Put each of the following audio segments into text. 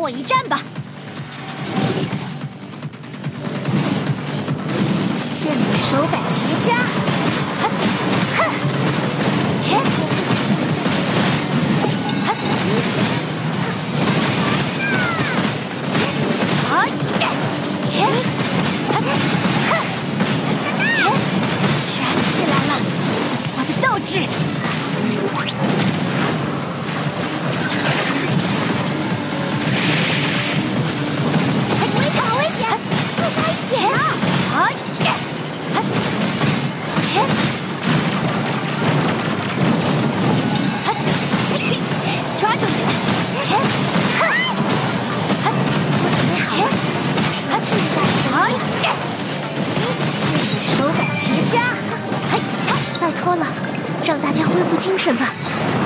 我一战吧！现在手感绝佳！哼哼，嘿，哼，好，嘿，哼，嘿，燃起来了，我的斗志！ 让大家恢复精神吧！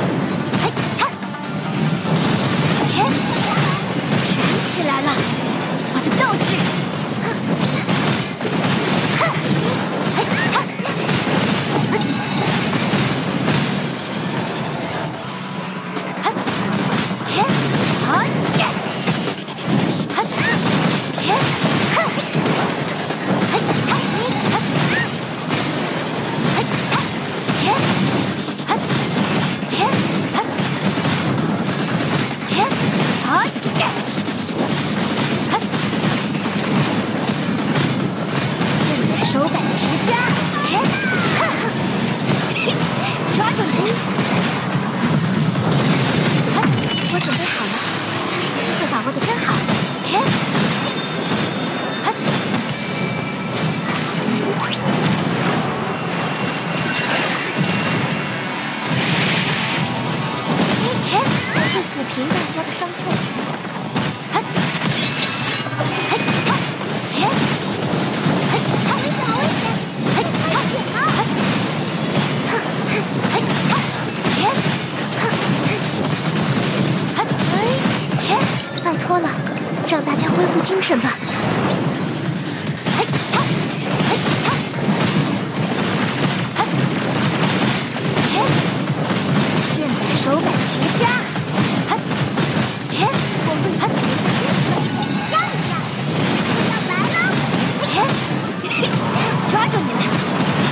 燃起来了，我的斗志！手感绝佳，抓住你！我准备好了，这是机会把握的真好。我会抚平大家的伤痛。 拜托了，让大家恢复精神吧。现在手感绝佳。我会让一下，要来了！抓住你了！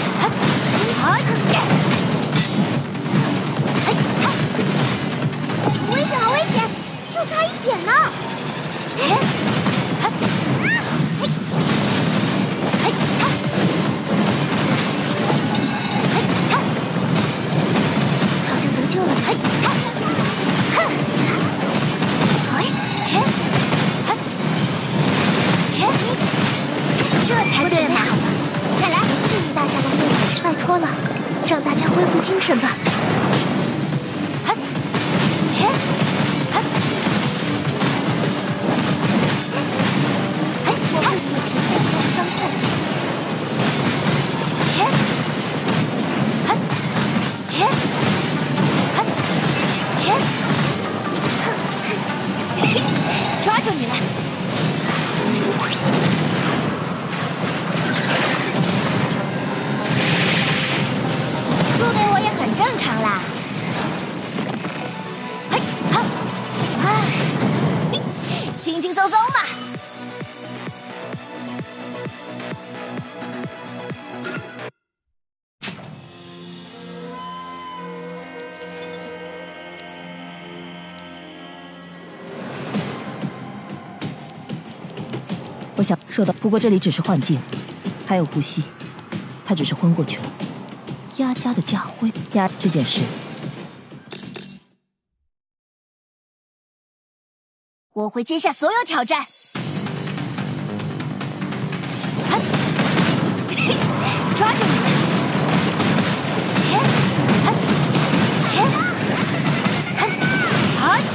危险，好危险！ 就差一点呢！好像得救了。这才对嘛！再来，谢谢大家的配合，拜托了，让大家恢复精神吧。 抓住你了！输给我也很正常啦。嘿，好，轻轻松松嘛。 我想说的，不过这里只是幻境，还有呼吸，他只是昏过去了。压家的家徽，压这件事， 我会接下所有挑战。抓住你！好！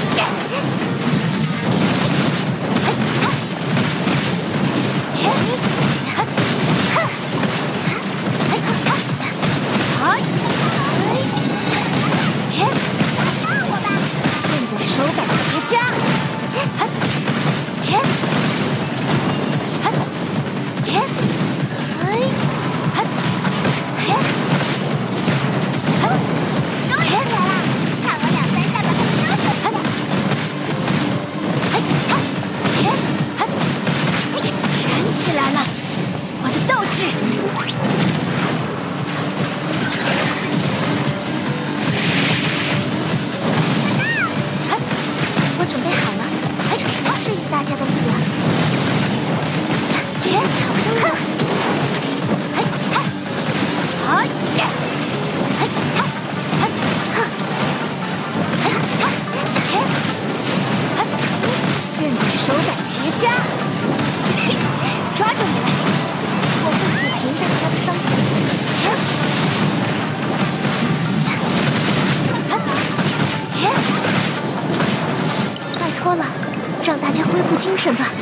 质。我准备好了，适应大家的力量。别吵声了。好耶！现在手感绝佳，抓住你了！我会抚平大家的伤口。拜托了，让大家恢复精神吧。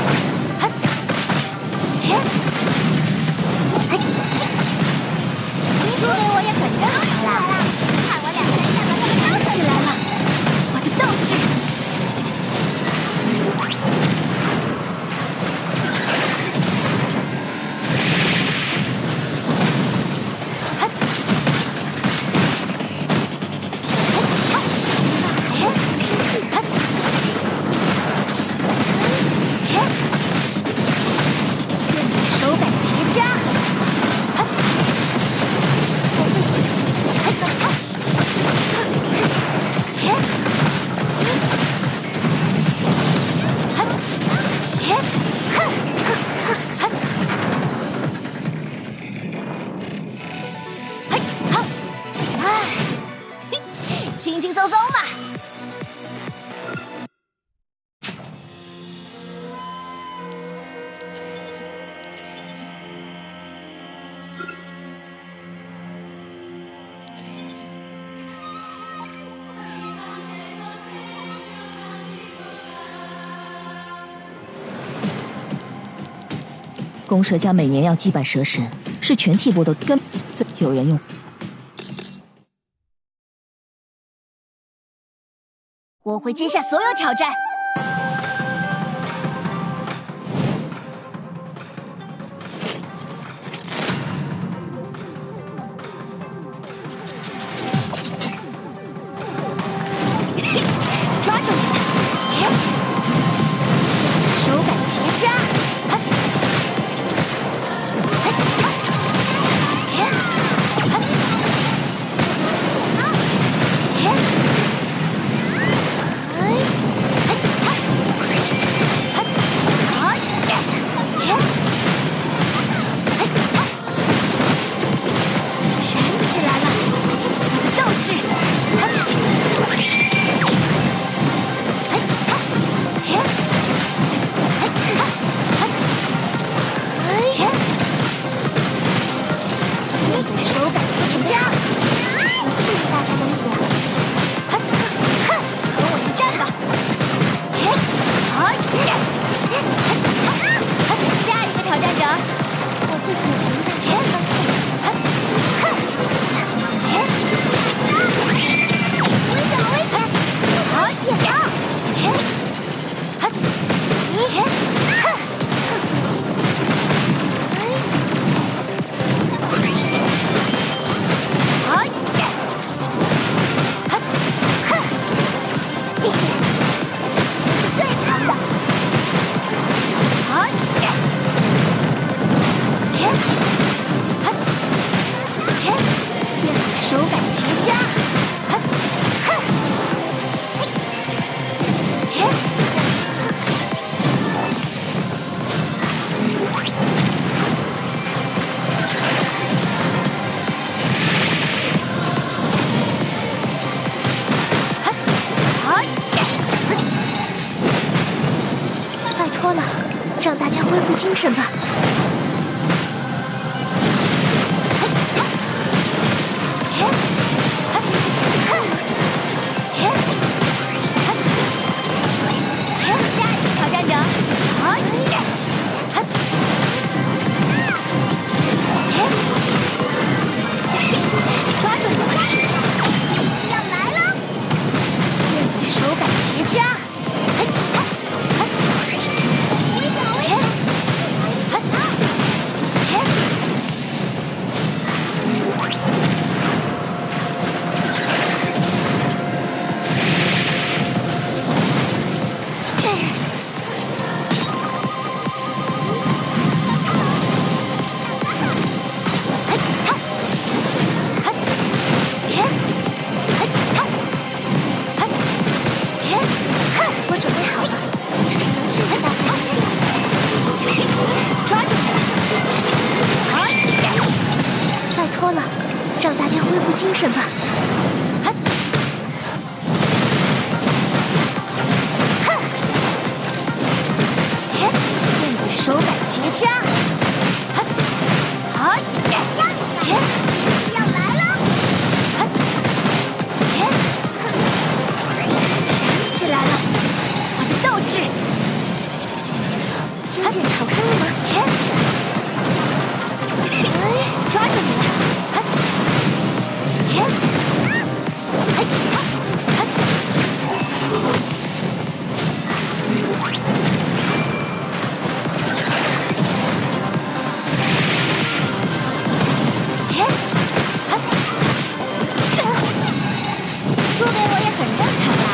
输给我也很正常啦。看我两个人下把这个起来了，我的斗志。轻轻松松嘛。 公蛇家每年要祭拜蛇神，是全体波都跟有人用。 我会接下所有挑战。抓住你了！手感绝佳。让大家恢复精神吧。下一个挑战者，抓住你！要来了！现在手感绝佳。 精神吧！现在手感绝佳！好，要来了！燃起来了，我的斗志！听见吵声了吗？抓住你了！输给我也很正常啦。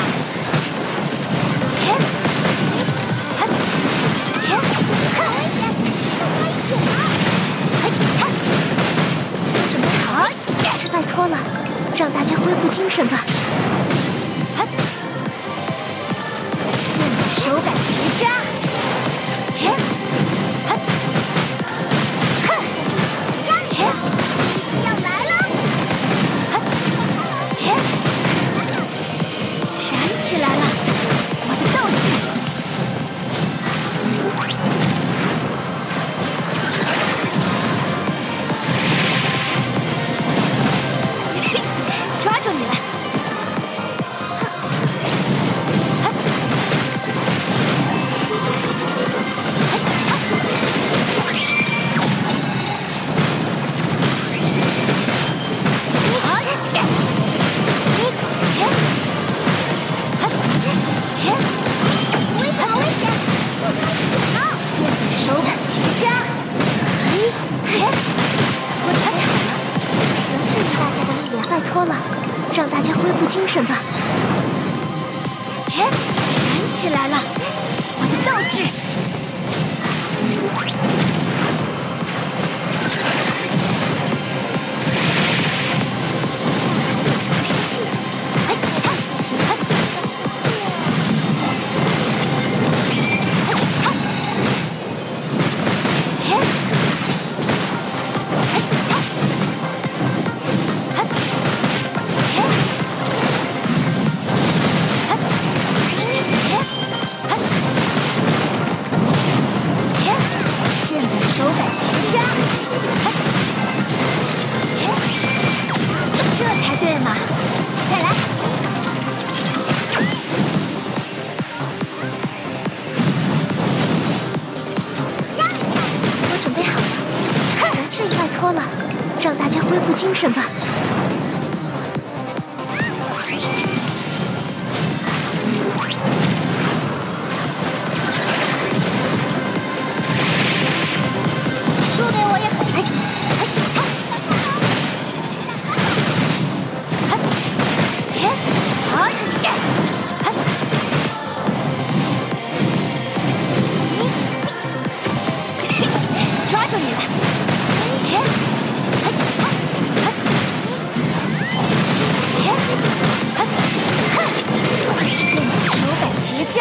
准备好，拜托了，让大家恢复精神吧。现在手感绝佳。要来了！燃起来了，我的斗志！抓住你了！现在手感绝佳！我准备好了，这是能治愈大家的力量，拜托了，让大家恢复精神吧。燃起来了，我的斗志！现在手感绝佳，这才对嘛！再来！我准备好了，能治愈拜托了，让大家恢复精神吧。输给我也很抓住你了！现在手感绝佳！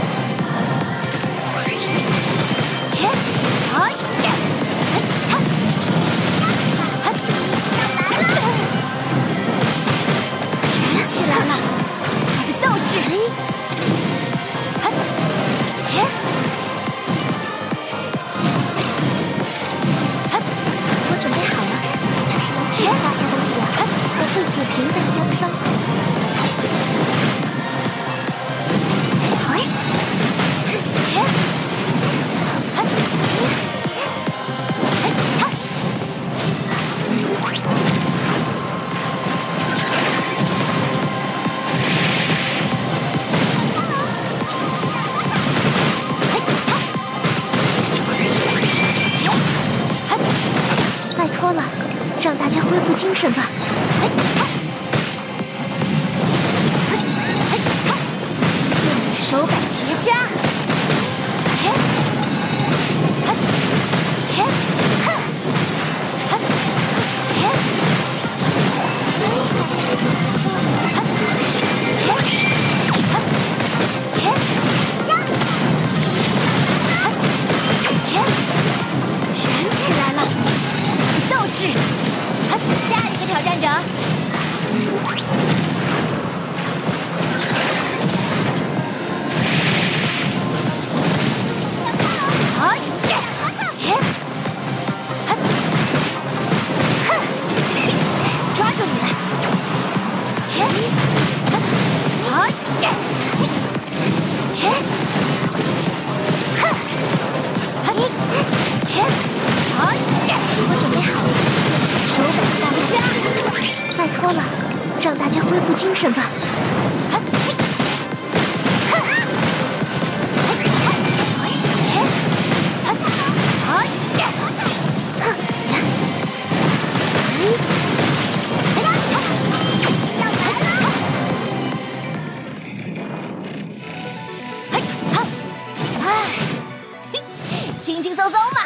好！燃起来了，我的斗志！我准备好了，这是能治愈大家的力量，我会抚平大家的伤口。拜托了，让大家恢复精神吧。现在手感绝佳！燃起来了，斗志！下一个挑战者， 定精神吧。轻轻松松嘛。